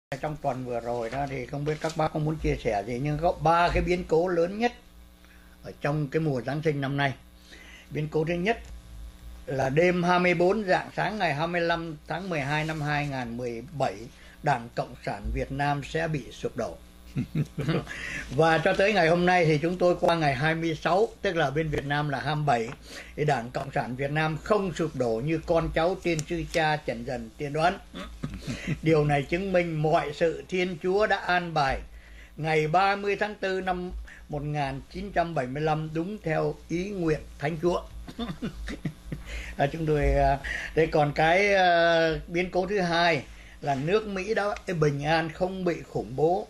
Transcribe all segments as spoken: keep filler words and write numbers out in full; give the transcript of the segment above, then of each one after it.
Trong tuần vừa rồi đó thì không biết các bác có muốn chia sẻ gì, nhưng có ba cái biến cố lớn nhất ở trong cái mùa Giáng sinh năm nay. Biến cố thứ nhất là đêm hai mươi bốn rạng sáng ngày hai mươi lăm tháng mười hai năm hai nghìn không trăm mười bảy, Đảng Cộng sản Việt Nam sẽ bị sụp đổ. Và cho tới ngày hôm nay thì chúng tôi qua ngày hai mươi sáu, tức là bên Việt Nam là hai mươi bảy, thì Đảng Cộng sản Việt Nam không sụp đổ như con cháu tiên sư cha Trần Dần tiên đoán. Điều này chứng minh mọi sự Thiên Chúa đã an bài ngày ba mươi tháng tư năm một nghìn chín trăm bảy mươi lăm đúng theo ý nguyện Thánh Chúa. À, chúng tôi đây còn cái uh, biến cố thứ hai là nước Mỹ đã bình an, không bị khủng bố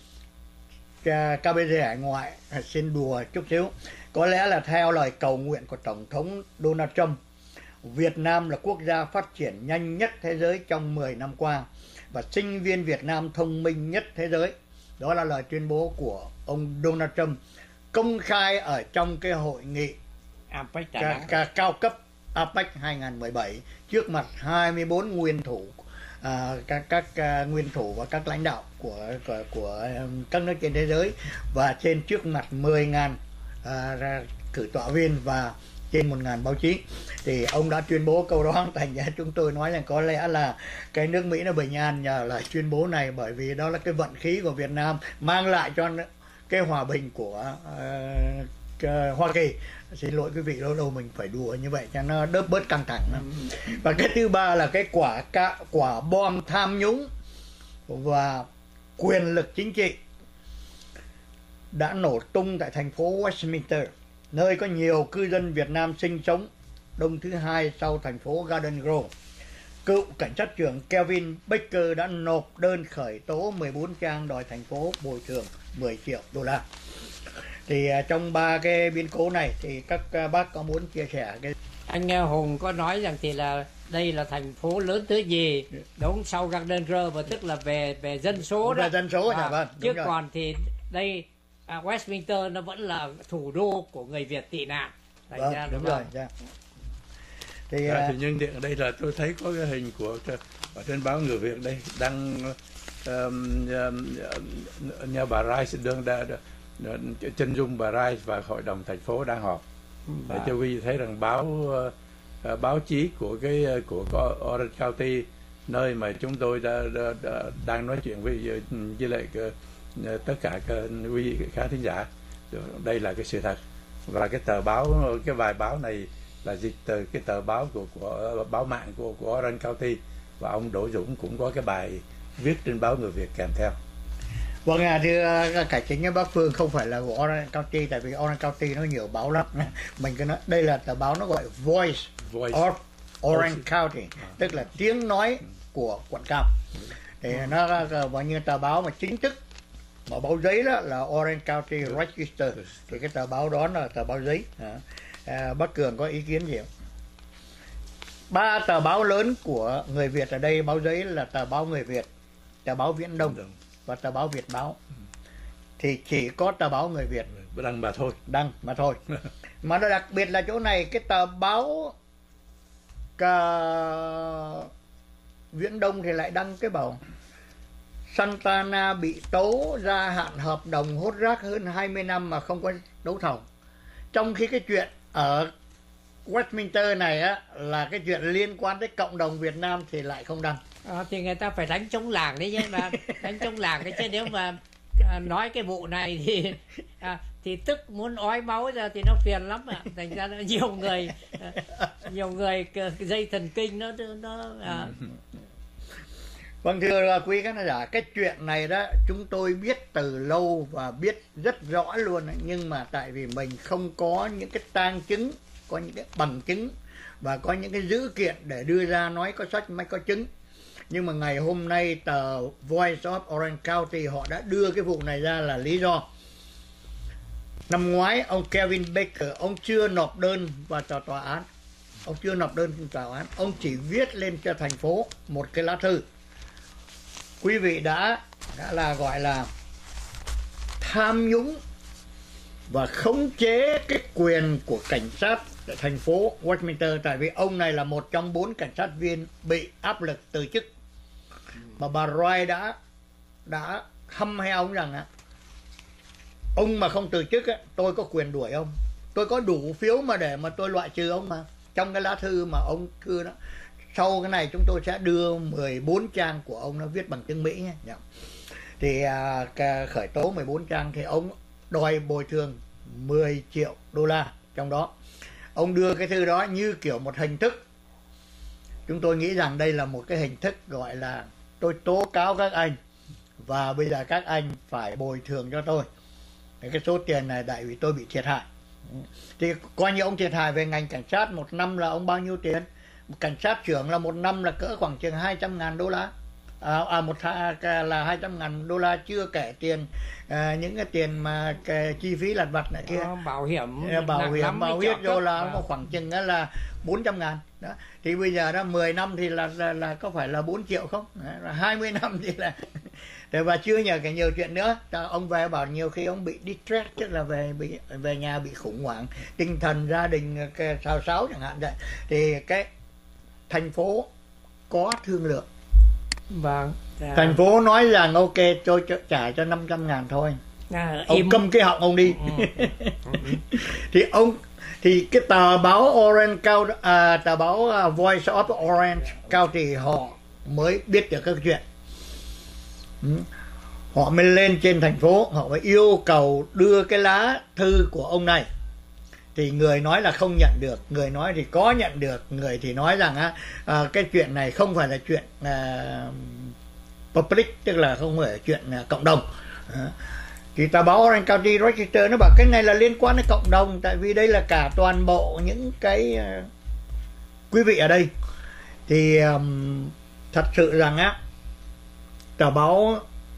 ca bê giê hải ngoại. À, xin đùa chút xíu, có lẽ là theo lời cầu nguyện của Tổng thống Donald Trump, Việt Nam là quốc gia phát triển nhanh nhất thế giới trong mười năm qua và sinh viên Việt Nam thông minh nhất thế giới. Đó là lời tuyên bố của ông Donald Trump công khai ở trong cái hội nghị a pếch ca, ca, cao cấp a pếch hai nghìn không trăm mười bảy trước mặt hai mươi bốn nguyên thủ, à, các các uh, nguyên thủ và các lãnh đạo của của, của um, các nước trên thế giới, và trên trước mặt mười nghìn uh, cử tọa viên và trên một nghìn báo chí. Thì ông đã tuyên bố câu đó, thành ra chúng tôi nói rằng có lẽ là cái nước Mỹ nó bình an nhờ lời tuyên bố này, bởi vì đó là cái vận khí của Việt Nam mang lại cho cái hòa bình của uh, Hoa Kỳ. Xin lỗi quý vị, lâu lâu mình phải đùa như vậy cho nó đớp bớt căng thẳng. Và cái thứ ba là cái quả quả bom tham nhũng và quyền lực chính trị đã nổ tung tại thành phố Westminster, nơi có nhiều cư dân Việt Nam sinh sống, đông thứ hai sau thành phố Garden Grove. Cựu cảnh sát trưởng Kevin Baker đã nộp đơn khởi tố mười bốn trang đòi thành phố bồi thường mười triệu đô la. Thì uh, trong ba cái biến cố này thì các uh, bác có muốn chia sẻ cái anh Hùng có nói rằng thì là đây là thành phố lớn thứ gì đúng sau Garden Grove, và tức là về về dân số đó, về dân số. À, vâng, chứ rồi. Còn thì đây à, Westminster nó vẫn là thủ đô của người Việt tị nạn. Vâng, ra đúng rồi. rồi. Dạ. Thì, à, uh, thì nhân tiện ở đây là tôi thấy có cái hình của ở trên báo Người Việt đây đăng um, um, nhà bà Rice đương đã chân dung bà Rice và hội đồng thành phố đang họp để cho quý vị thấy rằng báo uh, báo chí của cái của Orange County, nơi mà chúng tôi đã, đã, đã, đang nói chuyện với với lại uh, tất cả các quý vị khán thính giả, đây là cái sự thật. Và cái tờ báo, cái bài báo này là dịch từ cái tờ báo của của báo mạng của của Orange County, và ông Đỗ Dũng cũng có cái bài viết trên báo Người Việt kèm theo. Vâng, à, thưa cải chính với bác Phương, không phải là của Orange County, tại vì Orange County nó nhiều báo lắm. Mình cứ nói đây là tờ báo nó gọi Voice, Voice. of Orange oh, County, à. Tức là tiếng nói của quận Cam. Thì ừ. nó bao nhiêu tờ báo mà chính thức mà báo giấy đó là Orange County Register, thì cái tờ báo đó là tờ báo giấy. À, à, bác Cường có ý kiến gì không? Ba tờ báo lớn của người Việt ở đây báo giấy là tờ báo Người Việt, tờ báo Viễn Đông và tờ báo Việt Báo. Thì chỉ có tờ báo Người Việt đăng mà thôi, đăng mà thôi. Mà nó đặc biệt là chỗ này, cái tờ báo cả Viễn Đông thì lại đăng cái bảo Santana bị tố gia hạn hợp đồng hốt rác hơn hai mươi năm mà không có đấu thầu. Trong khi cái chuyện ở Westminster này á là cái chuyện liên quan tới cộng đồng Việt Nam thì lại không đăng. À, thì người ta phải đánh chống làng đấy chứ, mà đánh chống làng cái chứ nếu mà à, nói cái vụ này thì à, thì tức muốn ói máu ra thì nó phiền lắm ạ. Thành ra nhiều người à, nhiều người dây thần kinh nó nó à. Vâng, thưa quý khán giả, cái chuyện này đó chúng tôi biết từ lâu và biết rất rõ luôn, nhưng mà tại vì mình không có những cái tang chứng, có những cái bằng chứng và có những cái dữ kiện để đưa ra nói có sách mới có chứng. Nhưng mà ngày hôm nay tờ Voice of Orange County họ đã đưa cái vụ này ra là lý do. Năm ngoái ông Kevin Baker, ông chưa nộp đơn vào tòa tòa án, ông chưa nộp đơn vào tòa án, ông chỉ viết lên cho thành phố một cái lá thư. Quý vị đã đã là gọi là tham nhũng và khống chế cái quyền của cảnh sát tại thành phố Westminster, tại vì ông này là một trong bốn cảnh sát viên bị áp lực từ chức. Mà bà Roy đã đã hăm he ông rằng á, ông mà không từ chức á, tôi có quyền đuổi ông, tôi có đủ phiếu mà để mà tôi loại trừ ông mà. Trong cái lá thư mà ông thư đó, sau cái này chúng tôi sẽ đưa mười bốn trang của ông, nó viết bằng tiếng Mỹ nhé. Thì à, khởi tố mười bốn trang thì ông đòi bồi thường mười triệu đô la. Trong đó ông đưa cái thư đó như kiểu một hình thức, chúng tôi nghĩ rằng đây là một cái hình thức gọi là tôi tố cáo các anh và bây giờ các anh phải bồi thường cho tôi cái số tiền này tại vì tôi bị thiệt hại. Thì coi như ông thiệt hại về ngành cảnh sát một năm là ông bao nhiêu tiền? Cảnh sát trưởng là một năm là cỡ khoảng chừng hai trăm ngàn đô la, à, à một là hai trăm ngàn đô la, chưa kể tiền à, những cái tiền mà cái chi phí lặt vặt này kia, à, bảo hiểm bảo hiểm bảo hiểm vô là vào. Khoảng chừng là bốn trăm ngàn đó. Thì bây giờ đó mười năm thì là là, là có phải là bốn triệu không? Đó, hai mươi năm thì là và chưa nhờ cái nhiều chuyện nữa. Ông về bảo nhiều khi ông bị distress, tức là về bị về nhà bị khủng hoảng tinh thần, gia đình xào xáo chẳng hạn vậy. Thì cái thành phố có thương lượng. Vâng. À. Thành phố nói rằng ok tôi trả cho năm trăm ngàn thôi. À, ông im. Câm cái họng ông đi. Ừ. Thì ông thì cái tờ báo Orange County, à, tờ báo Voice of Orange County họ mới biết được các chuyện. Ừ. Họ mới lên trên thành phố, họ mới yêu cầu đưa cái lá thư của ông này. Thì người nói là không nhận được, người nói thì có nhận được, người thì nói rằng á à, cái chuyện này không phải là chuyện à, public, tức là không phải là chuyện à, cộng đồng. À, thì tờ báo Orange County Register nó bảo cái này là liên quan đến cộng đồng, tại vì đây là cả toàn bộ những cái uh, quý vị ở đây. Thì um, thật sự rằng á tờ báo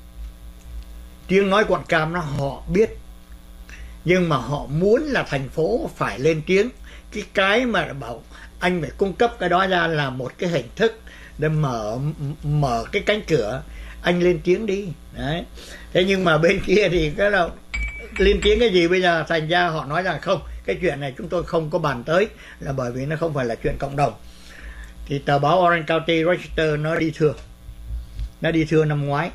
tiếng nói Quận Cam nó họ biết, nhưng mà họ muốn là thành phố phải lên tiếng. Cái cái mà bảo anh phải cung cấp cái đó ra là một cái hình thức để mở mở cái cánh cửa, anh lên tiếng đi. Đấy. Thế nhưng mà bên kia thì cái là lên tiếng cái gì bây giờ? Thành ra họ nói rằng không, cái chuyện này chúng tôi không có bàn tới, là bởi vì nó không phải là chuyện cộng đồng. Thì tờ báo Orange County Register nó đi thưa, nó đi thưa năm ngoái,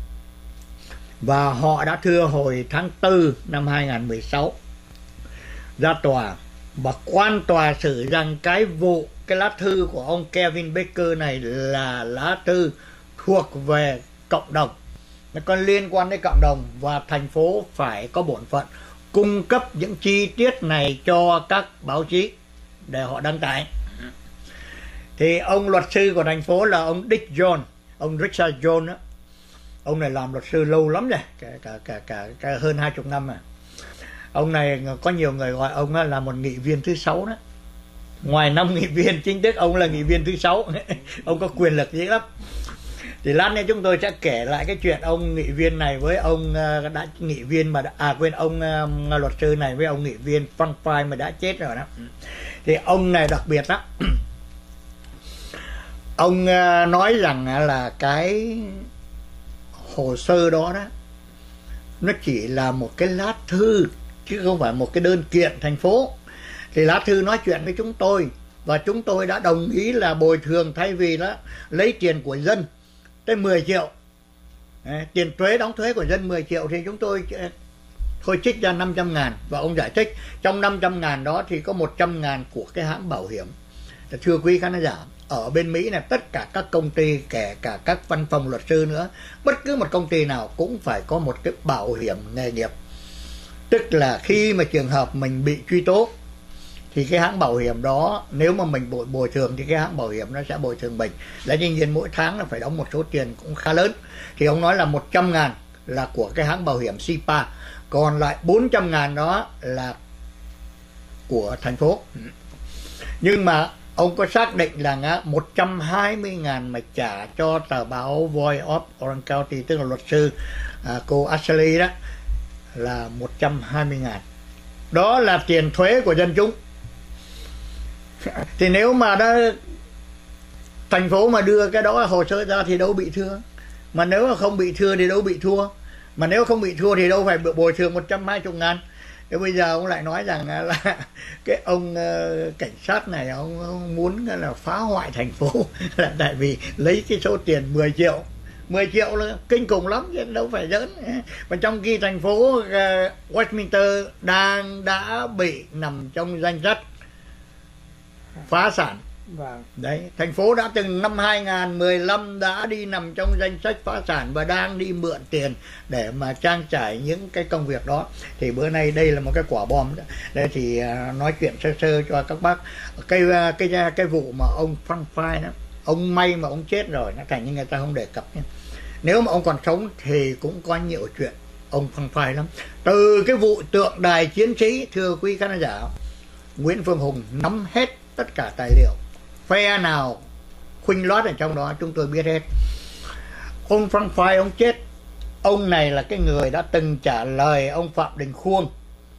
và họ đã thưa hồi tháng tư năm hai nghìn không trăm mười sáu ra tòa, và quan tòa xử rằng cái vụ cái lá thư của ông Kevin Baker này là lá thư thuộc về cộng đồng, nó còn liên quan đến cộng đồng, và thành phố phải có bổn phận cung cấp những chi tiết này cho các báo chí để họ đăng tải. Thì ông luật sư của thành phố là ông Dick Jones, ông Richard Jones đó, ông này làm luật sư lâu lắm rồi, cả cả cả, cả, cả hơn hai chục năm rồi. Ông này có nhiều người gọi ông là một nghị viên thứ sáu đó. Ngoài năm nghị viên chính thức, ông là nghị viên thứ sáu. Ông có quyền lực dữ lắm. Thì lát nữa chúng tôi sẽ kể lại cái chuyện ông nghị viên này với ông đã nghị viên mà đã, à quên ông um, luật sư này với ông nghị viên Frank Fry mà đã chết rồi đó. Thì ông này đặc biệt đó. Ông uh, nói rằng là cái hồ sơ đó đó nó chỉ là một cái lá thư chứ không phải một cái đơn kiện thành phố. Thì lá thư nói chuyện với chúng tôi, và chúng tôi đã đồng ý là bồi thường, thay vì đó lấy tiền của dân tới mười triệu, Đấy, tiền thuế đóng thuế của dân mười triệu, thì chúng tôi thôi trích ra năm trăm ngàn. Và ông giải thích trong năm trăm ngàn đó thì có một trăm ngàn của cái hãng bảo hiểm. Thưa quý khán giả, ở bên Mỹ này tất cả các công ty, kể cả các văn phòng luật sư nữa, bất cứ một công ty nào cũng phải có một cái bảo hiểm nghề nghiệp. Tức là khi mà trường hợp mình bị truy tố thì cái hãng bảo hiểm đó, nếu mà mình bồi, bồi thường thì cái hãng bảo hiểm nó sẽ bồi thường mình. Là nhân nhiên mỗi tháng là phải đóng một số tiền cũng khá lớn. Thì ông nói là một trăm ngàn là của cái hãng bảo hiểm xê i pê a, còn lại bốn trăm ngàn đó là của thành phố. Nhưng mà ông có xác định là một trăm hai mươi ngàn mà trả cho tờ báo Voice of Orange County, tức là luật sư à, cô Ashley đó, là một trăm hai mươi ngàn. Đó là tiền thuế của dân chúng. Thì nếu mà đó thành phố mà đưa cái đó hồ sơ ra thì đâu bị thưa. Mà nếu mà không bị thưa thì đâu bị thua. Mà nếu không bị thua thì đâu phải bồi thường một trăm hai mươi ngàn. Thế bây giờ ông lại nói rằng là cái ông uh, cảnh sát này ông, ông muốn là phá hoại thành phố là tại vì lấy cái số tiền mười triệu mười triệu là kinh khủng lắm chứ đâu phải giỡn. Và trong khi thành phố uh, Westminster đang đã bị nằm trong danh sách phá sản. Vâng. Đấy, thành phố đã từng năm hai nghìn mười lăm đã đi nằm trong danh sách phá sản và đang đi mượn tiền để mà trang trải những cái công việc đó. Thì bữa nay đây là một cái quả bom đó. Đây thì uh, nói chuyện sơ sơ cho các bác cái cái cái, cái vụ mà ông Frank Fry đó, ông may mà ông chết rồi, nó thành như người ta không đề cập nhé. Nếu mà ông còn sống thì cũng có nhiều chuyện ông Frank Fry lắm. Từ cái vụ tượng đài chiến sĩ, thưa quý khán giả, Nguyễn Phương Hùng nắm hết tất cả tài liệu, phe nào khuynh lót ở trong đó chúng tôi biết hết. Ông Frank Fry ông chết, ông này là cái người đã từng trả lời ông Phạm Đình Khuông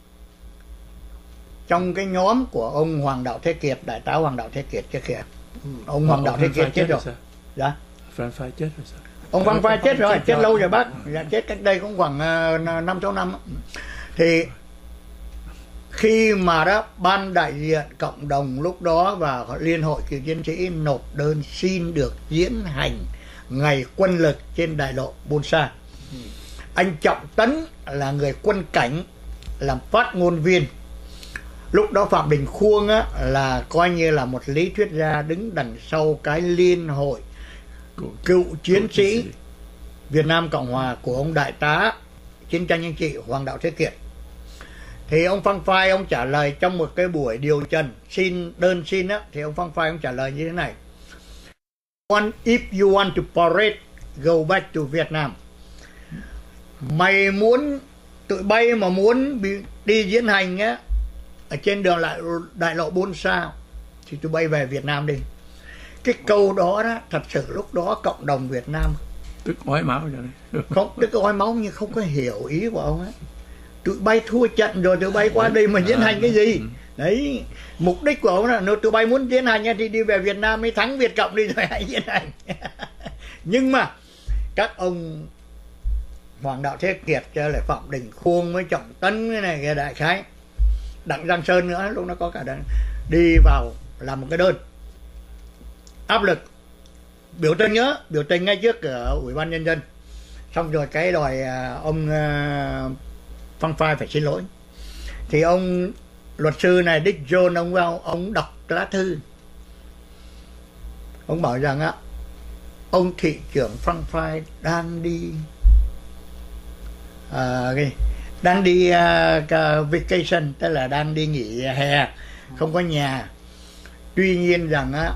trong cái nhóm của ông Hoàng Đạo Thế Kiệt, đại tá Hoàng Đạo Thế Kiệt trước kìa. Ông Hoàng Đạo Thế Kiệt chết rồi. Dạ. Frank Fry chết rồi sao? Ông Frank Fry chết rồi, chết lâu rồi bác. Dạ, chết cách đây cũng khoảng năm sáu năm. Thì khi mà đó ban đại diện cộng đồng lúc đó và Liên hội cựu chiến sĩ nộp đơn xin được diễn hành ngày quân lực trên đại lộ Bôn Sa, anh Trọng Tấn là người quân cảnh làm phát ngôn viên. Lúc đó Phạm Đình Khuông á, là coi như là một lý thuyết gia đứng đằng sau cái liên hội cựu chiến sĩ Việt Nam Cộng Hòa của ông đại tá chiến tranh chính trị Hoàng Đạo Thế Kiệt. Thì ông Frank Fry ông trả lời trong một cái buổi điều trần xin đơn xin á, thì ông Frank Fry ông trả lời như thế này: If you want to parade, go back to Vietnam. Mày muốn tụi bay mà muốn bị, đi diễn hành á ở trên đường lại đại lộ Bôn Sa thì tụi bay về Việt Nam đi. Cái câu đó đó thật sự lúc đó cộng đồng Việt Nam tức ói máu rồi đấy. Không, tức ói máu nhưng không có hiểu ý của ông ấy. Tụi bay thua trận rồi tụi bay qua đây mà diễn hành cái gì? Đấy, mục đích của ông là nếu tụi bay muốn diễn hành thì đi về Việt Nam mới thắng Việt Cộng đi rồi hãy diễn hành. Nhưng mà các ông Hoàng Đạo Thế Kiệt cho lại Phạm Đình Khuông với Trọng Tấn cái này cái đại khái Đặng Giang Sơn nữa lúc nó có cả đơn đi vào làm một cái đơn áp lực biểu tình nhớ biểu tình ngay trước ở Ủy ban Nhân dân, xong rồi cái đòi ông Frank Fry phải xin lỗi. Thì ông luật sư này Dick Jones ông vào ông đọc lá thư, ông bảo rằng á ông thị trưởng Frank Fry đang đi à, cái, đang đi uh, vacation, tức là đang đi nghỉ hè không có nhà. Tuy nhiên rằng á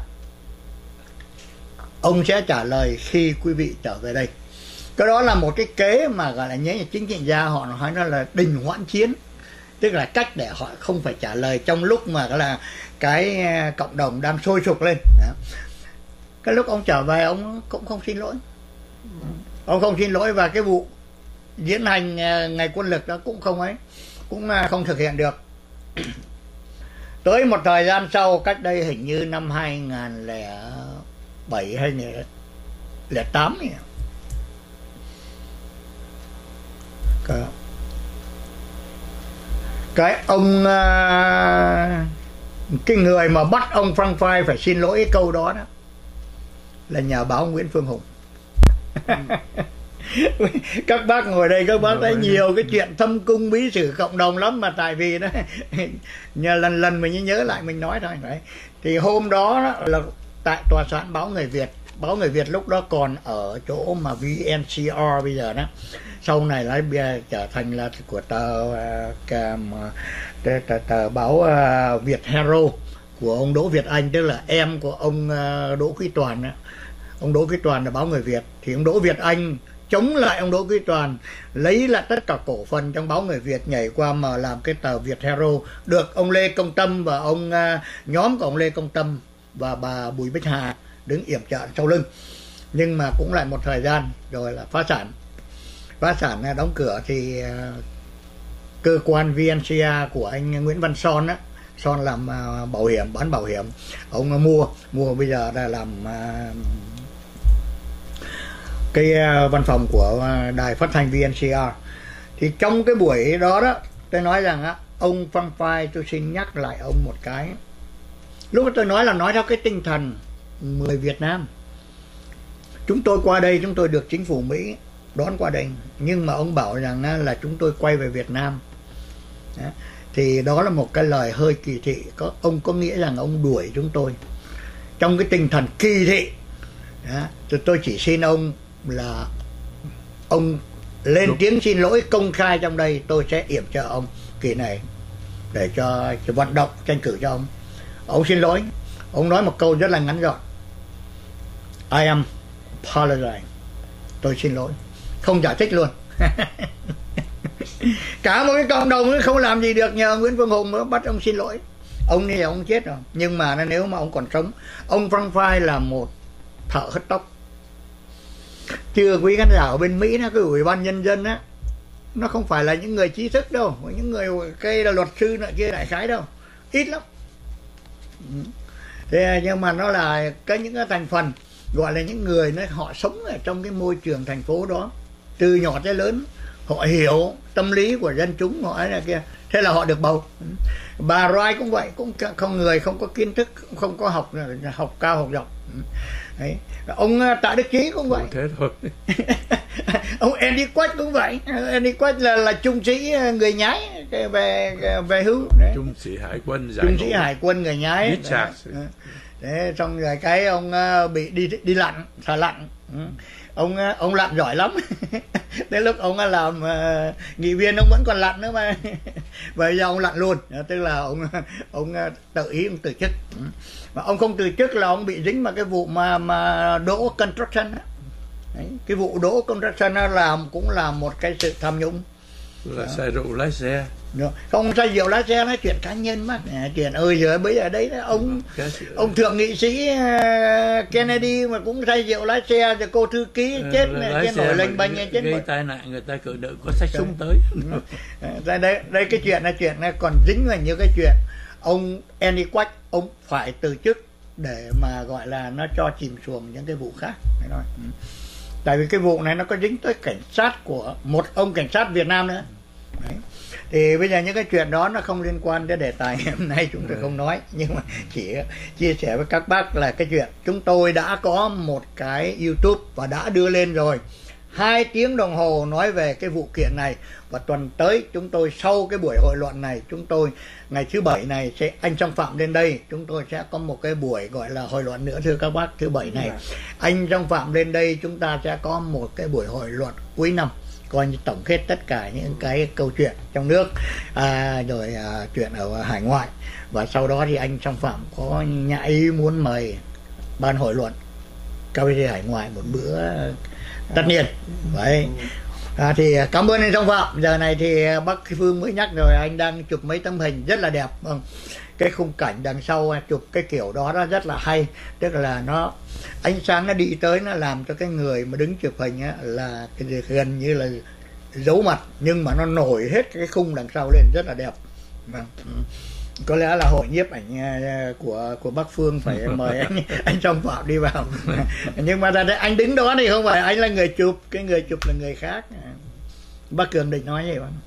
ông sẽ trả lời khi quý vị trở về đây. Cái đó là một cái kế mà gọi là nhớ chính trị gia họ nói nó là đình hoãn chiến, tức là cách để họ không phải trả lời trong lúc mà là cái cộng đồng đang sôi sục lên. Đó. Cái lúc ông trở về ông cũng không xin lỗi, ông không xin lỗi và cái vụ diễn hành ngày quân lực đó cũng không ấy, cũng không thực hiện được. Tới một thời gian sau, cách đây hình như năm hai nghìn lẻ bảy hay lẻ tám này, cái, cái ông cái người mà bắt ông Frank Fry phải xin lỗi cái câu đó đó là nhà báo Nguyễn Phương Hùng. Các bác ngồi đây các bác thấy nhiều cái chuyện thâm cung bí sử cộng đồng lắm, mà tại vì đó nhờ lần lần mình nhớ lại mình nói thôi. Đấy. Thì hôm đó, đó là tại tòa soạn báo Người Việt, báo Người Việt lúc đó còn ở chỗ mà vê en xê rờ bây giờ đó, sau này lại trở thành là của tờ tờ, tờ, tờ, tờ báo uh, Việt Hero của ông Đỗ Việt Anh, tức là em của ông uh, Đỗ Quý Toàn đó. Ông Đỗ Quý Toàn là báo Người Việt, thì ông Đỗ Việt Anh chống lại ông Đỗ Quý Toàn, lấy lại tất cả cổ phần trong báo Người Việt, nhảy qua mà làm cái tờ Việt Hero, được ông Lê Công Tâm và ông uh, nhóm của ông Lê Công Tâm và bà Bùi Bích Hà đứng yểm trợ sau lưng. Nhưng mà cũng lại một thời gian rồi là phá sản. Phá sản đóng cửa thì uh, cơ quan vê en xê a của anh Nguyễn Văn Son á, Son làm uh, bảo hiểm, bán bảo hiểm, ông uh, mua mua bây giờ đã làm uh, cái uh, văn phòng của uh, đài phát thanh vê en xê rờ. Thì trong cái buổi đó đó tôi nói rằng á, ông Frank Fry, tôi xin nhắc lại ông một cái. Lúc tôi nói là nói theo cái tinh thần người Việt Nam, chúng tôi qua đây, chúng tôi được chính phủ Mỹ đón qua đây, nhưng mà ông bảo rằng là chúng tôi quay về Việt Nam. Đó. Thì đó là một cái lời hơi kỳ thị. Có, ông có nghĩa rằng ông đuổi chúng tôi trong cái tinh thần kỳ thị. Đó. Thì tôi chỉ xin ông là ông lên Đúng. tiếng xin lỗi công khai trong đây, tôi sẽ yểm trợ ông kỳ này để cho, cho vận động tranh cử cho ông. Ông xin lỗi, ông nói một câu rất là ngắn gọn: I am apologizing. Tôi xin lỗi, không giải thích luôn. Cả một cái cộng đồng không làm gì được, nhờ Nguyễn Phương Hùng mới bắt ông xin lỗi. Ông này ông chết rồi, nhưng mà nếu mà ông còn sống, ông Frank Fry là một thợ hớt tóc. Thưa quý khán giả ở bên Mỹ, nó cái ủy ban nhân dân á, nó không phải là những người trí thức đâu, những người cây là luật sư nọ kia đại khái đâu, ít lắm. Thế nhưng mà nó là có những cái thành phần gọi là những người nó họ sống ở trong cái môi trường thành phố đó từ nhỏ tới lớn, họ hiểu tâm lý của dân chúng họ ấy là kia, thế là họ được bầu. Bà Wright cũng vậy, cũng không, người không có kiến thức, không có học học cao học rộng. Đấy. Ông Tạ Đức Chí cũng vậy. Thế thôi. Ông Andy Quách cũng vậy. Andy Quách là là trung sĩ người Nhái về về hưu. Đấy. Trung sĩ hải quân giải Trung sĩ hải quân người Nhái. Đấy. Đấy, xong rồi cái ông bị đi đi lặn, thả lặn. Ông ông lặn giỏi lắm. Đến lúc ông làm uh, nghị viên ông vẫn còn lặn nữa mà. Bây giờ ông lặn luôn, tức là ông ông tự ý ông từ chức. Mà ông không từ chức là ông bị dính vào cái vụ mà mà đỗ construction. Đấy, cái vụ đỗ construction làm cũng là một cái sự tham nhũng. Là say rượu lái xe. Không say rượu lái xe, nói chuyện cá nhân mà. À, chuyện ơi giờ bây giờ đấy ông ông thượng nghị sĩ Kennedy mà cũng say rượu lái xe, rồi cô thư ký chết này, cái nổi lệnh banh chết gây tai nạn, người ta cử đội có xách súng tới. Đây đây đây cái chuyện là chuyện này còn dính vào nhiều cái chuyện. Ông Andy Quách ông phải từ chức để mà gọi là nó cho chìm xuồng những cái vụ khác. Đấy. Tại vì cái vụ này nó có dính tới cảnh sát của một ông cảnh sát Việt Nam nữa. Đấy. Thì bây giờ những cái chuyện đó nó không liên quan đến đề tài hôm nay, chúng tôi không nói, nhưng mà chỉ chia sẻ với các bác là cái chuyện chúng tôi đã có một cái YouTube và đã đưa lên rồi hai tiếng đồng hồ nói về cái vụ kiện này. Và tuần tới chúng tôi sau cái buổi hội luận này, chúng tôi ngày thứ bảy này sẽ anh Song Phạm lên đây, chúng tôi sẽ có một cái buổi gọi là hội luận nữa thưa các bác. Thứ bảy này anh Song Phạm lên đây, chúng ta sẽ có một cái buổi hội luận cuối năm, coi như tổng kết tất cả những cái câu chuyện trong nước, à, rồi à, chuyện ở hải ngoại. Và sau đó thì anh Song Phạm có nhã ý muốn mời ban hội luận ca bê xê hải ngoại một bữa tất nhiên. Vậy à, thì cảm ơn anh Song Phạm. Giờ này thì bác Phương mới nhắc rồi, anh đang chụp mấy tấm hình rất là đẹp. Vâng. Cái khung cảnh đằng sau chụp cái kiểu đó nó rất là hay, tức là nó ánh sáng nó đi tới, nó làm cho cái người mà đứng chụp hình á, là cái gần như là giấu mặt, nhưng mà nó nổi hết cái khung đằng sau lên rất là đẹp. Vâng. Có lẽ là hội nhiếp ảnh của của Bắc Phương phải mời anh anh Song Phạm đi vào. Nhưng mà anh đứng đó thì không phải anh là người chụp, cái người chụp là người khác. Bác Cường định nói gì không?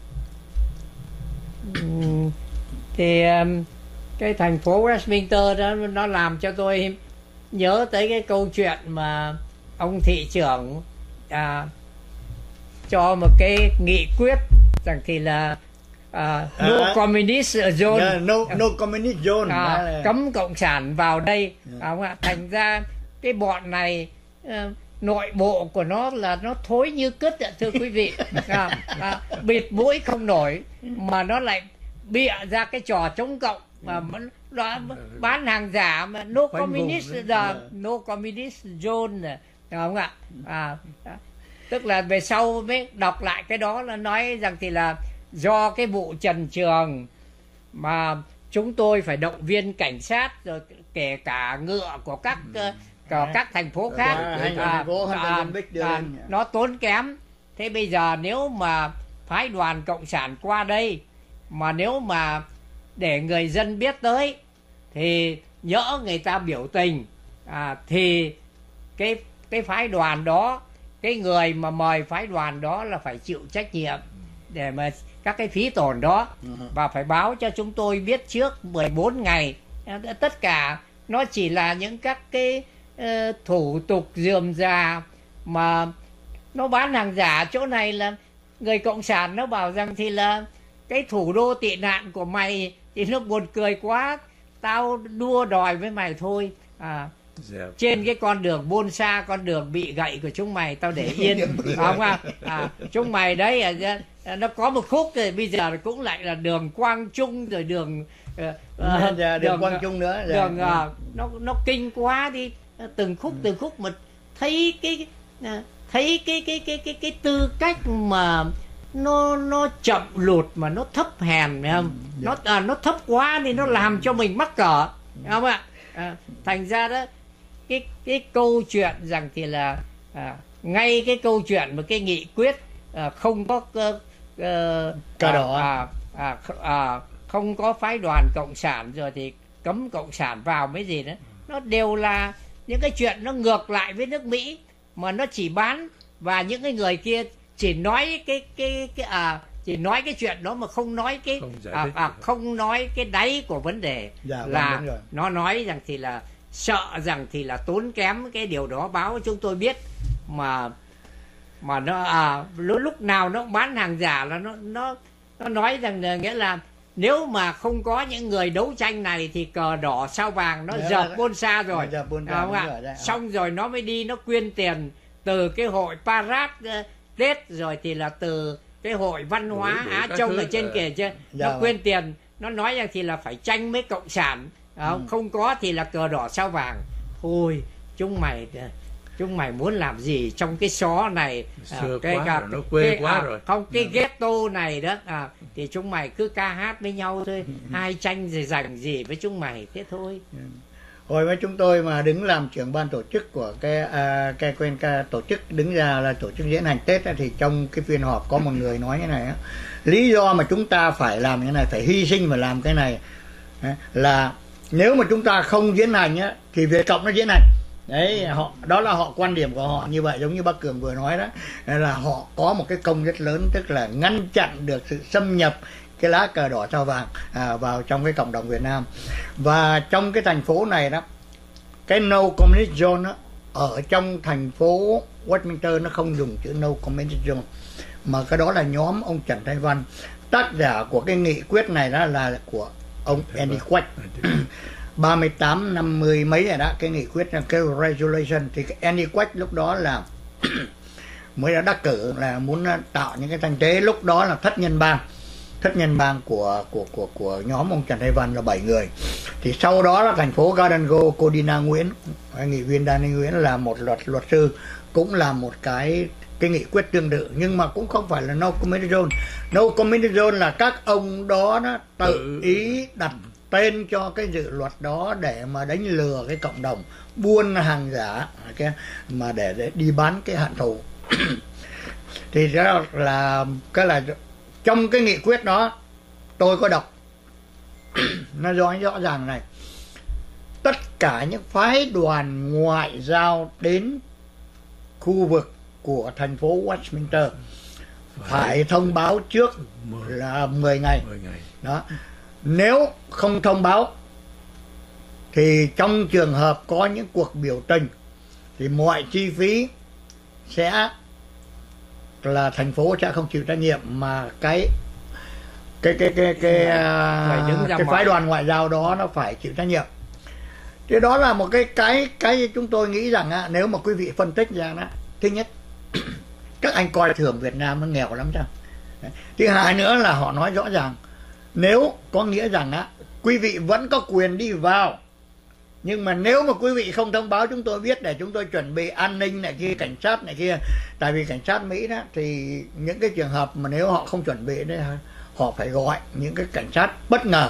Thì cái thành phố Westminster đó nó làm cho tôi nhớ tới cái câu chuyện mà ông thị trưởng à, cho một cái nghị quyết rằng thì là à, no à, communist zone, yeah, no, no communist zone, à, là... cấm cộng sản vào đây. Yeah. Thành ra cái bọn này à, nội bộ của nó là nó thối như cứt ạ, thưa quý vị. à, à, bịt mũi không nổi mà nó lại bịa ra cái trò chống cộng mà đó, bán hàng giả mà no communist là no communist zone này, không ạ? À, à, tức là về sau mới đọc lại cái đó là nói rằng thì là do cái vụ Trần Trường mà chúng tôi phải động viên cảnh sát, rồi kể cả ngựa của các ừ. của các thành phố khác, à, à, à, à, nó tốn kém. Thế bây giờ nếu mà phái đoàn cộng sản qua đây mà nếu mà để người dân biết tới thì nhỡ người ta biểu tình, à, thì cái cái phái đoàn đó, cái người mà mời phái đoàn đó là phải chịu trách nhiệm để mà các cái phí tổn đó, và phải báo cho chúng tôi biết trước mười bốn ngày. Tất cả nó chỉ là những các cái uh, thủ tục rườm rà mà nó bán hàng giả chỗ này là người cộng sản nó bảo rằng thì là cái thủ đô tị nạn của mày, thì nó buồn cười quá, tao đua đòi với mày thôi. À, Dạ. trên cái con đường buôn xa, con đường bị gậy của chúng mày tao để yên, không à? À, chúng mày đấy à, nó có một khúc rồi bây giờ cũng lại là đường Quang Trung rồi đường uh, uh, đường, đường Quang Trung nữa, đường uh, nó nó kinh quá đi, từng khúc từng khúc mà thấy cái thấy cái cái cái cái cái tư cách mà nó nó chậm lụt mà nó thấp hèn, phải không? Ừ, nó à, nó thấp quá thì nó làm cho mình mắc cỡ, không ạ? À, thành ra đó cái cái câu chuyện rằng thì là à, ngay cái câu chuyện mà cái nghị quyết à, không có uh, uh, cờ đỏ à, à, à, không có phái đoàn cộng sản rồi thì cấm cộng sản vào mấy gì đó, nó đều là những cái chuyện nó ngược lại với nước Mỹ, mà nó chỉ bán, và những cái người kia chỉ nói cái cái cái à chỉ nói cái chuyện đó mà không nói cái không, à, à, không nói cái đáy của vấn đề. Dạ, là nó nói rằng thì là sợ rằng thì là tốn kém cái điều đó. Báo chúng tôi biết mà mà nó à, lúc nào nó bán hàng giả là nó nó nó nói rằng là, nghĩa là nếu mà không có những người đấu tranh này thì cờ đỏ sao vàng nó dợp buôn xa rồi, không ạ? Xong rồi nó mới đi nó quyên tiền từ cái hội Parade uh, Tết, rồi thì là từ cái hội văn hóa đủ, đủ Á Châu ở trên kìa chứ, dạ, nó quyên tiền, nó nói rằng thì là phải tranh với cộng sản, không? Ừ. Không có thì là cờ đỏ sao vàng. Thôi chúng mày chúng mày muốn làm gì trong cái xó này, à, cái, quá cái, rồi, nó quê cái, quá à, rồi. Không, cái ghetto này đó à, thì chúng mày cứ ca hát với nhau thôi, hai tranh gì dành gì với chúng mày, thế thôi. Hồi với chúng tôi mà đứng làm trưởng ban tổ chức của cái à, cái quên cái tổ chức đứng ra là tổ chức diễn hành Tết ấy, thì trong cái phiên họp có một người nói như này á, lý do mà chúng ta phải làm cái này, phải hy sinh và làm cái này là nếu mà chúng ta không diễn hành á thì Việt Cộng nó diễn hành. Đấy, họ đó là họ quan điểm của họ như vậy, giống như bác Cường vừa nói đó, là họ có một cái công rất lớn, tức là ngăn chặn được sự xâm nhập cái lá cờ đỏ sao vàng à, vào trong cái cộng đồng Việt Nam. Và trong cái thành phố này đó, cái No Communist Zone đó, ở trong thành phố Westminster nó không dùng chữ No Communist Zone, mà cái đó là nhóm ông Trần Thanh Văn, tác giả của cái nghị quyết này đó là của ông Andy Quách. ba mươi tám năm mươi mấy rồi đó, cái nghị quyết là cái resolution, thì cái Andy Quách lúc đó là mới đã đắc cử là muốn tạo những cái thành tế, lúc đó là thất nhân bang thất nhân bang của của của của nhóm ông Trần Thanh Văn là bảy người. Thì sau đó là thành phố Glasgow, cô Dina Nguyễn, nghị viên Dana Nguyễn là một luật luật sư, cũng là một cái cái nghị quyết tương tự, nhưng mà cũng không phải là No Communist Zone. No Communist Zone là các ông đó nó tự ý đặt tên cho cái dự luật đó để mà đánh lừa cái cộng đồng buôn hàng giả cái mà để, để đi bán cái hạn thù. Thì đó là cái là trong cái nghị quyết đó tôi có đọc nó nói rõ ràng này, tất cả những phái đoàn ngoại giao đến khu vực của thành phố Westminster phải thông báo trước là mười ngày. Đó. Nếu không thông báo thì trong trường hợp có những cuộc biểu tình thì mọi chi phí sẽ là thành phố sẽ không chịu trách nhiệm, mà cái cái cái cái cái, uh, cái phái đoàn ngoại giao đó nó phải chịu trách nhiệm. Thì đó là một cái cái cái chúng tôi nghĩ rằng á, nếu mà quý vị phân tích ra đó, thứ nhất các anh coi thường Việt Nam nó nghèo lắm chăng. Thứ hai nữa là họ nói rõ ràng nếu có nghĩa rằng á quý vị vẫn có quyền đi vào, nhưng mà nếu mà quý vị không thông báo chúng tôi biết để chúng tôi chuẩn bị an ninh này kia, cảnh sát này kia. Tại vì cảnh sát Mỹ đó thì những cái trường hợp mà nếu họ không chuẩn bị đấy, họ phải gọi những cái cảnh sát bất ngờ,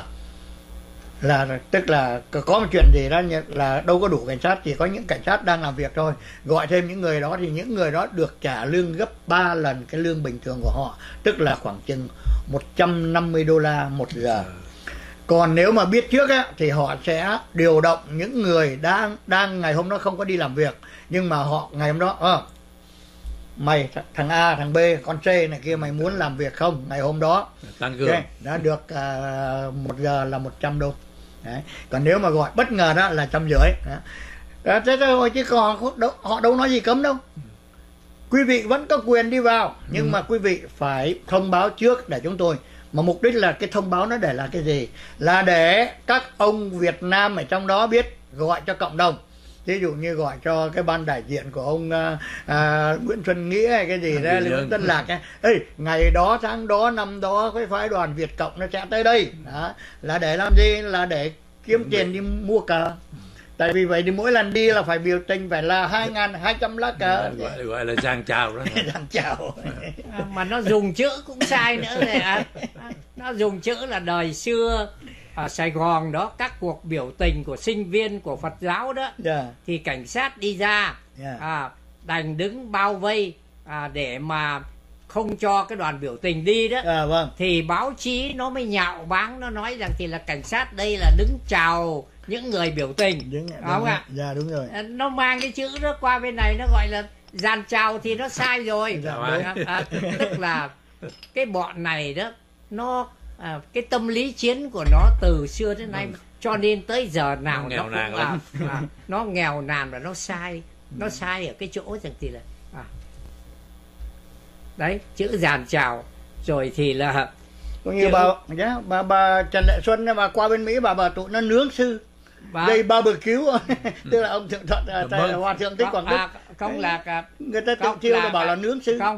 là tức là có một chuyện gì đó là đâu có đủ cảnh sát, chỉ có những cảnh sát đang làm việc thôi, gọi thêm những người đó thì những người đó được trả lương gấp ba lần cái lương bình thường của họ, tức là khoảng chừng một trăm năm mươi đô la một giờ. Còn nếu mà biết trước á, thì họ sẽ điều động những người đang đang ngày hôm đó không có đi làm việc, nhưng mà họ ngày hôm đó à, mày thằng A thằng B con C này kia mày muốn làm việc không, ngày hôm đó tăng cường okay, đã được uh, một giờ là một trăm đô. Đấy. Còn nếu mà gọi bất ngờ đó là trăm rưỡi. Đó. Thế thôi chứ còn họ đâu, họ đâu nói gì cấm đâu. Quý vị vẫn có quyền đi vào, nhưng ừ. mà quý vị phải thông báo trước để chúng tôi. Mà mục đích là cái thông báo nó để là cái gì? Là để các ông Việt Nam ở trong đó biết, gọi cho cộng đồng. Ví dụ như gọi cho cái ban đại diện của ông à, à, Nguyễn Xuân Nghĩa hay cái gì đó, Nguyễn Tân Lạc ấy. Ê, ngày đó, tháng đó, năm đó cái phái đoàn Việt Cộng nó sẽ tới đây. Đó. Là để làm gì? Là để kiếm tiền đi mua cờ. Tại vì vậy thì mỗi lần đi là phải biểu tình, phải là hai nghìn hai trăm lá cờ. Gọi, gọi là giang chào đó. Giang chào. À, mà nó dùng chữ cũng sai nữa này à. Nó dùng chữ là đời xưa ở Sài Gòn đó, các cuộc biểu tình của sinh viên của Phật giáo đó, yeah. thì cảnh sát đi ra, yeah. à, đành đứng bao vây à, để mà không cho cái đoàn biểu tình đi đó. À, vâng. Thì báo chí nó mới nhạo báng, nó nói rằng thì là cảnh sát đây là đứng chào những người biểu tình, đúng, đúng không ạ? Dạ đúng rồi. Nó mang cái chữ đó qua bên này nó gọi là dàn chào thì nó sai rồi. Dạ, à, à, tức là cái bọn này đó, nó à, cái tâm lý chiến của nó từ xưa đến nay, ừ. cho nên tới giờ nào nó, nghèo cũng nàn à, à, nó nghèo nàn và nó sai. Nó sai ở cái chỗ rằng thì là à, đấy, chữ dàn chào rồi thì là cũng như chữ... bà, yeah, bà bà Trần Lệ Xuân bà qua bên Mỹ, bà bà tụi nó nướng sư bà... đây ba bờ cứu tức là ông thượng thuận là hòa thượng Thích Quảng Đức, à, không là người ta tự chiêu là bảo là nướng sư, không,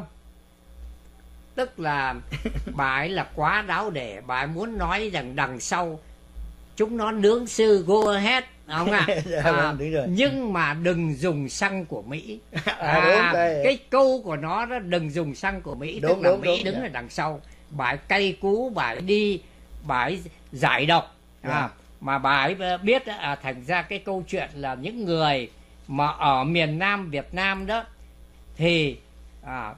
tức là bà ấy là quá đáo để, bà ấy muốn nói rằng đằng sau chúng nó nướng sư, go ahead, không ạ? À? À, nhưng mà đừng dùng xăng của Mỹ. À, à, cái câu của nó đó, đừng dùng xăng của Mỹ, đúng, tức là đúng, Mỹ đúng, đứng đúng. ở đằng sau, bà ấy cay cú, bà ấy đi, bà ấy giải độc. À, yeah. Mà bà ấy biết à, thành ra cái câu chuyện là những người mà ở miền Nam Việt Nam đó thì à,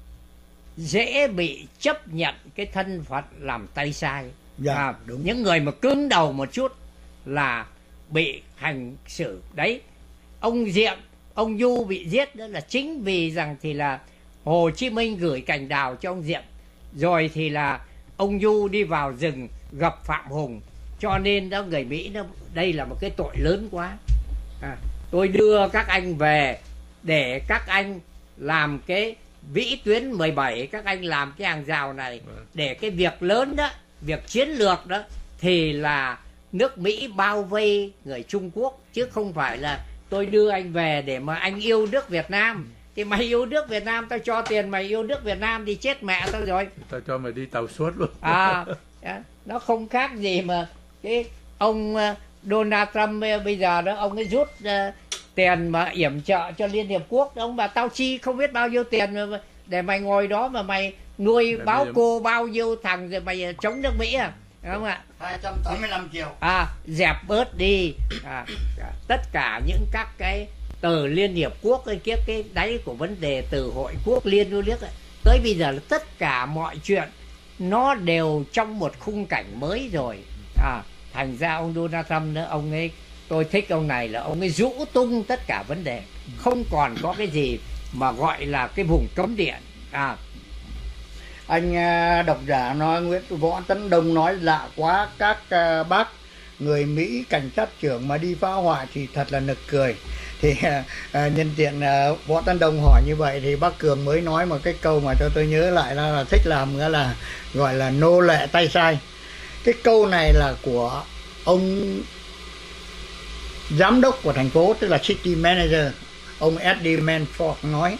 dễ bị chấp nhận cái thân phận làm tay sai. Yeah, à, những người mà cứng đầu một chút là bị hành xử. Đấy, ông Diệm, ông Du bị giết đó là chính vì rằng thì là Hồ Chí Minh gửi cành đào cho ông Diệm, rồi thì là ông Du đi vào rừng gặp Phạm Hùng, cho nên đó người Mỹ nó đây là một cái tội lớn quá. À, tôi đưa các anh về để các anh làm cái vĩ tuyến mười bảy, các anh làm cái hàng rào này để cái việc lớn đó, việc chiến lược đó thì là nước Mỹ bao vây người Trung Quốc, chứ không phải là tôi đưa anh về để mà anh yêu nước Việt Nam. Thì mày yêu nước Việt Nam, tao cho tiền mày yêu nước Việt Nam thì chết mẹ tao rồi. Tao cho mày đi tàu suốt luôn. À, nó không khác gì mà cái ông Donald Trump bây giờ đó, ông ấy rút uh, tiền mà yểm trợ cho Liên Hiệp Quốc, ông bà tao chi không biết bao nhiêu tiền để mày ngồi đó mà mày nuôi để báo cô bao nhiêu thằng rồi mày chống nước Mỹ à, đúng không ạ? hai trăm tám mươi lăm triệu. À, dẹp bớt đi. À, tất cả những các cái từ Liên Hiệp Quốc cái cái cái đáy của vấn đề, từ Hội Quốc Liên Hiệp Quốc tới bây giờ là tất cả mọi chuyện nó đều trong một khung cảnh mới rồi. À, thành ra ông Donald Trump nữa, ông ấy, tôi thích ông này là ông ấy rũ tung tất cả vấn đề, không còn có cái gì mà gọi là cái vùng cấm điện. À, anh độc giả nói Nguyễn Võ Tấn Đông nói lạ quá, các bác người Mỹ cảnh sát trưởng mà đi phá hoại thì thật là nực cười. Thì à, nhân tiện à, Võ Tấn Đông hỏi như vậy thì bác Cường mới nói một cái câu mà cho tôi nhớ lại là, là thích làm, nghĩa là gọi là nô lệ tay sai. Cái câu này là của ông giám đốc của thành phố, tức là city manager, ông Eddie Manford nói.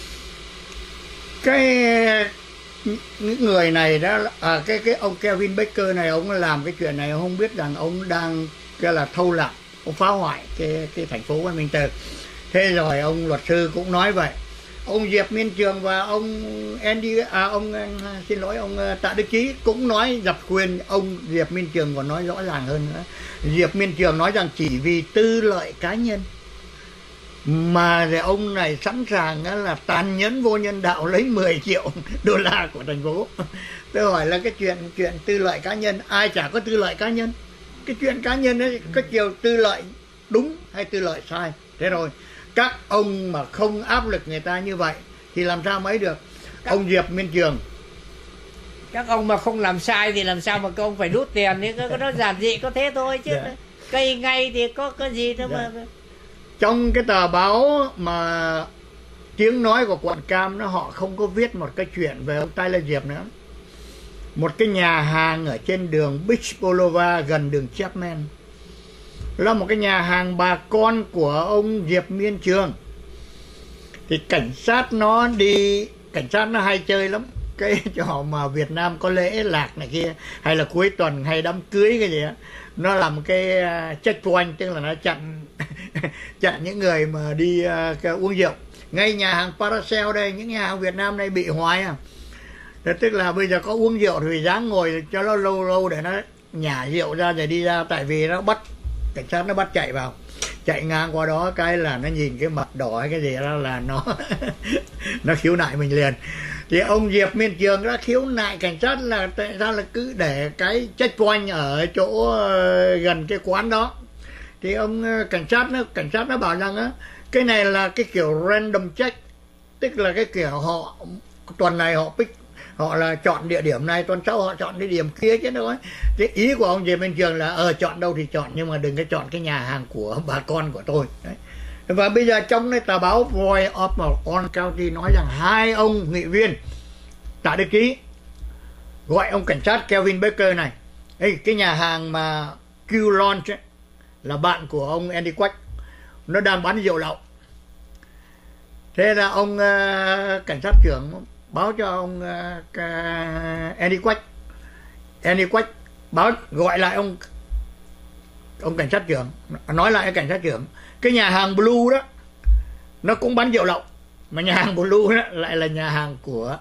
Cái những người này đó, à, cái cái ông Kevin Baker này, ông làm cái chuyện này, ông không biết rằng ông đang cái là thâu lạc, ông phá hoại cái cái thành phố Westminster. Thế rồi ông luật sư cũng nói vậy. Ông Diệp Miên Trường và ông Andy, à, ông xin lỗi ông Tạ Đức Chí cũng nói dập quyền. Ông Diệp Miên Trường còn nói rõ ràng hơn nữa. Diệp Miên Trường nói rằng chỉ vì tư lợi cá nhân mà ông này sẵn sàng là tàn nhẫn vô nhân đạo lấy mười triệu đô la của thành phố. Tôi hỏi là cái chuyện chuyện tư lợi cá nhân, ai chả có tư lợi cá nhân. Cái chuyện cá nhân ấy có chiều tư lợi đúng hay tư lợi sai. Thế rồi các ông mà không áp lực người ta như vậy thì làm sao mới được. Các... ông Diệp Miên Trường, các ông mà không làm sai thì làm sao mà các ông phải đút tiền ấy, có nó giản dị có thế thôi chứ. Yeah. Cây ngay thì có cái gì đâu. Yeah. Mà trong cái tờ báo mà tiếng nói của quận Cam nó họ không có viết một cái chuyện về ông Tyler Diệp nữa. Một cái nhà hàng ở trên đường Beach Boulevard gần đường Chapman, là một cái nhà hàng bà con của ông Diệp Miên Trường. Thì cảnh sát nó đi, cảnh sát nó hay chơi lắm cái trò mà Việt Nam có lễ lạc này kia, hay là cuối tuần hay đám cưới cái gì á, nó làm cái checkpoint, tức là nó chặn chặn những người mà đi uh, uống rượu. Ngay nhà hàng Paracel đây, những nhà hàng Việt Nam đây bị hoài à. Thế tức là bây giờ có uống rượu thì dáng ngồi cho nó lâu lâu để nó nhả rượu ra rồi đi ra, tại vì nó bắt, cảnh sát nó bắt chạy vào, chạy ngang qua đó cái là nó nhìn cái mặt đỏ hay cái gì đó là nó nó khiếu nại mình liền. Thì ông Diệp Miên Trường đã khiếu nại cảnh sát là tại sao là cứ để cái checkpoint ở chỗ uh, gần cái quán đó. Thì ông uh, cảnh sát nó cảnh sát nó bảo rằng á, cái này là cái kiểu random check, tức là cái kiểu họ tuần này họ pick, họ là chọn địa điểm này, tuần sau họ chọn địa điểm kia chứ đâu ấy. Thế ý của ông Diệp Miên Trường là ờ chọn đâu thì chọn, nhưng mà đừng có chọn cái nhà hàng của bà con của tôi. Đấy. Và bây giờ trong cái tờ báo Voice of Orange County nói rằng hai ông nghị viên Tạ Đức Chí gọi ông cảnh sát Kevin Baker này, Ê, cái nhà hàng mà Q Lounge ấy, là bạn của ông Andy Quach, nó đang bán rượu lậu. Thế là ông uh, cảnh sát trưởng báo cho ông uh, Andy Quach, Andy Quach báo gọi lại ông ông cảnh sát trưởng, nói lại với cảnh sát trưởng cái nhà hàng Blue đó nó cũng bán rượu lậu, mà nhà hàng Blue đó lại là nhà hàng của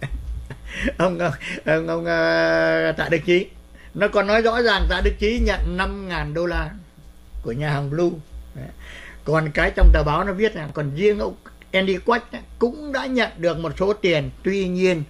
ông ông, ông, ông uh, Tạ Đức Chí. Nó còn nói rõ ràng Tạ Đức Chí nhận năm ngàn đô la của nhà hàng Blue. Đấy. Còn cái trong tờ báo nó viết là còn riêng ông Andy Quach cũng đã nhận được một số tiền, tuy nhiên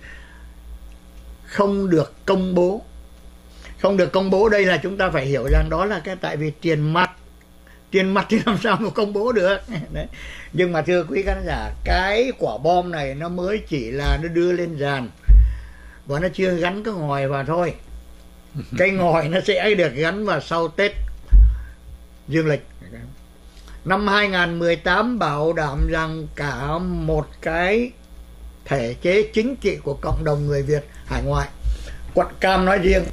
không được công bố. Không được công bố đây là chúng ta phải hiểu rằng đó là cái tại vì tiền mặt, tiền mặt thì làm sao mà công bố được. Đấy. Nhưng mà thưa quý khán giả, cái quả bom này nó mới chỉ là nó đưa lên dàn và nó chưa gắn cái ngòi vào thôi. Cái ngòi nó sẽ được gắn vào sau Tết dương lịch. Năm hai không một tám bảo đảm rằng cả một cái thể chế chính trị của cộng đồng người Việt hải ngoại, quận Cam nói riêng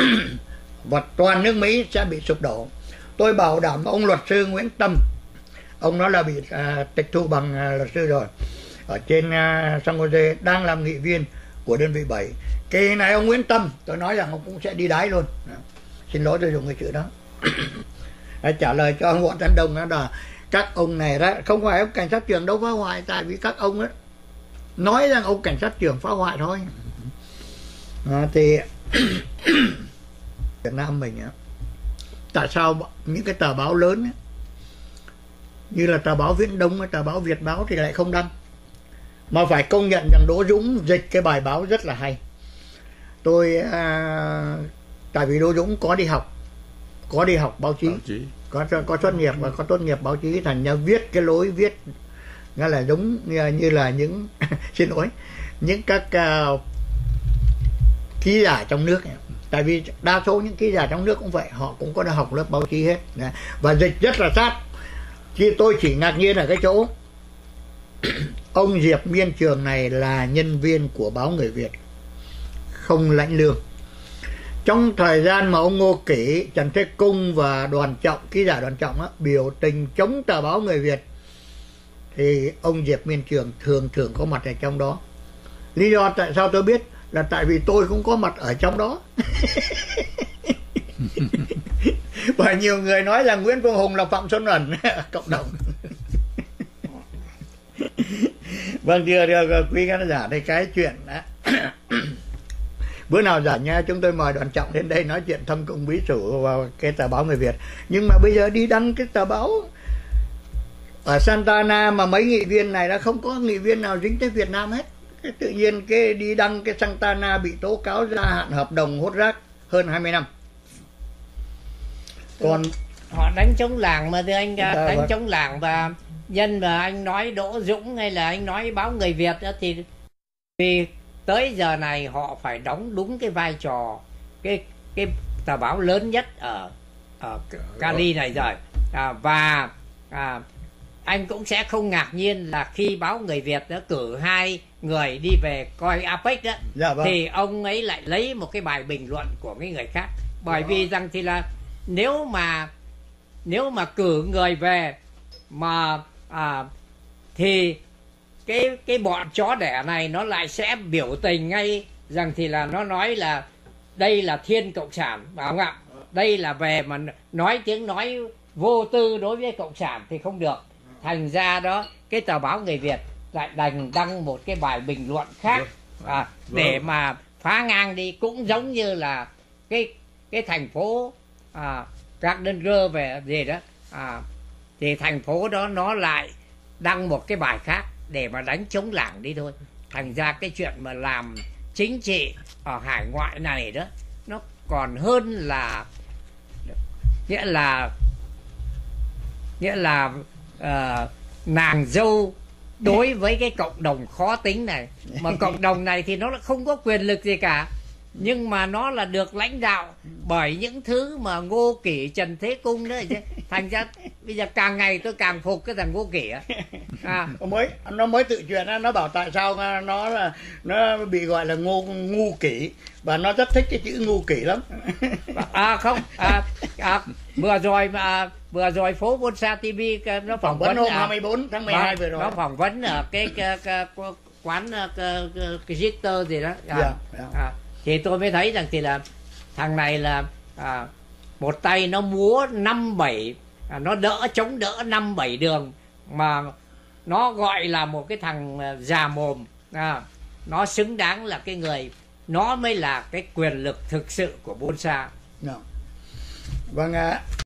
và toàn nước Mỹ sẽ bị sụp đổ. Tôi bảo đảm ông luật sư Nguyễn Tâm, ông nói là bị à, tịch thu bằng à, luật sư rồi, ở trên à, San Jose, đang làm nghị viên của đơn vị bảy. Kỳ này ông Nguyễn Tâm, tôi nói rằng ông cũng sẽ đi đái luôn. Đó. Xin lỗi tôi dùng cái chữ đó. Trả lời cho ông Võ Tấn Đông đó là các ông này đó, không phải ông cảnh sát trưởng đâu phá hoại, tại vì các ông ấy nói rằng ông cảnh sát trưởng phá hoại thôi. À, thì Việt Nam mình á, tại sao những cái tờ báo lớn ấy, như là tờ báo Viễn Đông, tờ báo Việt Báo thì lại không đăng, mà phải công nhận rằng Đỗ Dũng dịch cái bài báo rất là hay. Tôi à, tại vì Đỗ Dũng có đi học, có đi học báo chí, báo chí. có có tốt nghiệp và có tốt nghiệp báo chí, thành ra viết cái lối viết nó là giống như, như là những xin lỗi những các uh, ký giả trong nước này. Tại vì đa số những ký giả trong nước cũng vậy, họ cũng có đã học lớp báo chí hết. Đấy. Và dịch rất là sát. Chứ tôi chỉ ngạc nhiên ở cái chỗ ông Diệp Miên Trường này là nhân viên của báo Người Việt, không lãnh lương. Trong thời gian mà ông Ngô Kỷ, Trần Thế Cung và Đoàn Trọng, ký giả Đoàn Trọng á, biểu tình chống tờ báo Người Việt, thì ông Diệp Miên Trường thường thường có mặt ở trong đó. Lý do tại sao tôi biết là tại vì tôi cũng có mặt ở trong đó. Và nhiều người nói rằng Nguyễn Phương Hùng là Phạm Xuân Ẩn cộng đồng. Vâng, thưa, thưa quý khán giả, đây cái chuyện đó. Bữa nào rảnh nha, chúng tôi mời Đoàn Trọng đến đây nói chuyện thâm cung bí sử vào cái tờ báo Người Việt. Nhưng mà bây giờ đi đăng cái tờ báo ở Santa Ana mà mấy nghị viên này đã không có nghị viên nào dính tới Việt Nam hết. Cái tự nhiên cái đi đăng cái Santa Ana bị tố cáo gia hạn hợp đồng hốt rác hơn hai mươi năm. Còn họ đánh chống làng mà thưa anh, à, đánh chống làng, và nhân mà anh nói Đỗ Dũng hay là anh nói báo Người Việt đó, thì vì tới giờ này họ phải đóng đúng cái vai trò cái cái tờ báo lớn nhất ở ở Cali này rồi, à, và à, anh cũng sẽ không ngạc nhiên là khi báo Người Việt đã cử hai người đi về coi a pếch đó, Dạ vâng. thì ông ấy lại lấy một cái bài bình luận của cái người khác. Bởi Đó. vì rằng thì là nếu mà nếu mà cử người về mà à, thì cái cái bọn chó đẻ này nó lại sẽ biểu tình ngay rằng thì là nó nói là đây là thiên cộng sản, phải không ạ? Đây là về mà nói tiếng nói vô tư đối với cộng sản thì không được. Thành ra đó cái tờ báo Người Việt lại đành đăng một cái bài bình luận khác à, để mà phá ngang đi, cũng giống như là cái cái thành phố à, Gardner về gì đó à, thì thành phố đó nó lại đăng một cái bài khác để mà đánh chống Làng đi thôi. Thành ra cái chuyện mà làm chính trị ở hải ngoại này đó nó còn hơn là nghĩa là nghĩa là uh, nàng dâu đối với cái cộng đồng khó tính này. Mà cộng đồng này thì nó không có quyền lực gì cả, nhưng mà nó là được lãnh đạo bởi những thứ mà Ngô Kỷ, Trần Thế Cung đó chứ. Thành ra bây giờ càng ngày tôi càng phục cái thằng Ngô Kỷ á. À. Nó mới nó mới tự chuyện nó bảo tại sao nó là nó bị gọi là ngô ngu kỷ, và nó rất thích cái chữ ngu kỷ lắm. À không, à, à, vừa rồi mà vừa rồi phố Bonsa ti vi nó phỏng vấn hôm à, hai mươi bốn tháng mười hai vừa rồi. Nó phỏng vấn ở cái, cái, cái, cái quán cái, cái Gitter gì đó. À, yeah, yeah. À, thì tôi mới thấy rằng thì là thằng này là à, một tay nó múa năm bảy à, nó đỡ chống đỡ năm bảy đường, mà nó gọi là một cái thằng già mồm à, nó xứng đáng là cái người, nó mới là cái quyền lực thực sự của Bonsa. No. Vâng ạ.